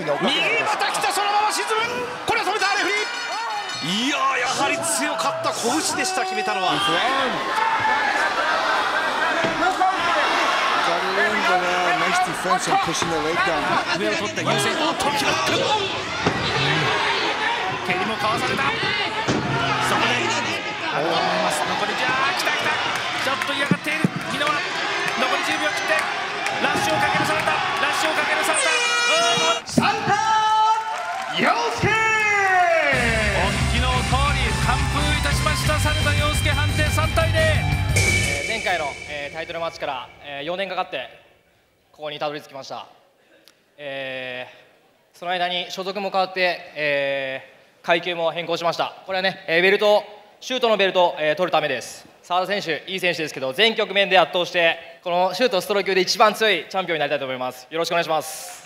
に追っかけられ右また来た、そのまま沈む。これは止めたレフェリー。いやー、やはり強かった拳でした、決めたのは。 上を取った優先、おっとキラック、 蹴りもかわされた。そこであると思います。残りじゃあ、来た来た、ちょっと嫌がっている箕輪。残り10秒切ってラッシュをかけるされた、ラッシュをかけるされた。サンタ陽介、本気の通り完封いたしました。サンタ陽介、判定3対0。 前回のタイトルマッチから4年かかってここにたどり着きました。その間に所属も変わって、階級も変更しました。これはね、ベルト、シュートのベルトを取るためです。澤田選手、いい選手ですけど、全局面で圧倒して、このシュートストロー級で一番強いチャンピオンになりたいと思います。よろしくお願いします。